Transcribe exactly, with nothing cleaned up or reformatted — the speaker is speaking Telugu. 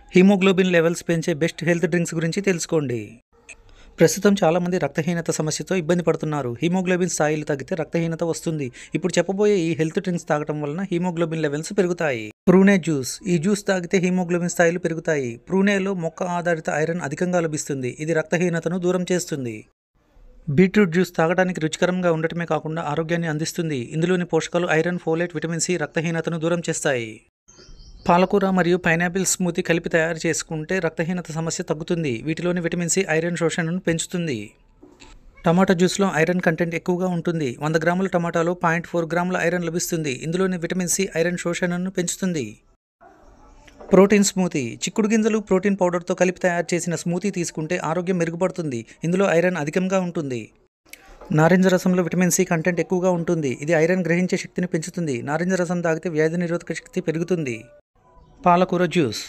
హిమోగ్లోబిన్ లెవెల్స్ పెంచే బెస్ట్ హెల్త్ డ్రింక్స్ గురించి తెలుసుకోండి. ప్రస్తుతం చాలామంది రక్తహీనత సమస్యతో ఇబ్బంది పడుతున్నారు. హిమోగ్లోబిన్ స్థాయిలు తగ్గితే రక్తహీనత వస్తుంది. ఇప్పుడు చెప్పబోయే ఈ హెల్త్ డ్రింక్స్ తాగడం వలన హిమోగ్లోబిన్ లెవెల్స్ పెరుగుతాయి. Prune juice. ఈ జ్యూస్ తాగితే హిమోగ్లోబిన్ స్థాయిలు పెరుగుతాయి. ప్రూనేలో మొక్క ఆధారిత ఐరన్ అధికంగా లభిస్తుంది. ఇది రక్తహీనతను దూరం చేస్తుంది. బీట్రూట్ జ్యూస్ తాగడానికి రుచికరంగా ఉండటమే కాకుండా ఆరోగ్యాన్ని అందిస్తుంది. ఇందులోని పోషకాలు ఐరన్, ఫోలేట్, విటమిన్ సి రక్తహీనతను దూరం చేస్తాయి. పాలకూర మరియు పైనాపిల్ స్మూతీ కలిపి తయారు చేసుకుంటే రక్తహీనత సమస్య తగ్గుతుంది. వీటిలోని విటమిన్ సి ఐరన్ శోషణను పెంచుతుంది. టమాటా జ్యూస్లో ఐరన్ కంటెంట్ ఎక్కువగా ఉంటుంది. వంద గ్రాముల టమాటాలో పాయింట్ ఫోర్ గ్రాముల ఐరన్ లభిస్తుంది. ఇందులోని విటమిన్ సి ఐరన్ శోషణను పెంచుతుంది. Protein smoothie. చిక్కుడు గింజలు ప్రోటీన్ పౌడర్తో కలిపి తయారు చేసిన స్మూతీ తీసుకుంటే ఆరోగ్యం మెరుగుపడుతుంది. ఇందులో ఐరన్ అధికంగా ఉంటుంది. నారింజ రసంలో విటమిన్ సి కంటెంట్ ఎక్కువగా ఉంటుంది. ఇది ఐరన్ గ్రహించే శక్తిని పెంచుతుంది. నారింజ రసం తాగితే వ్యాధి నిరోధక శక్తి పెరుగుతుంది. పాలకూర జ్యూస్.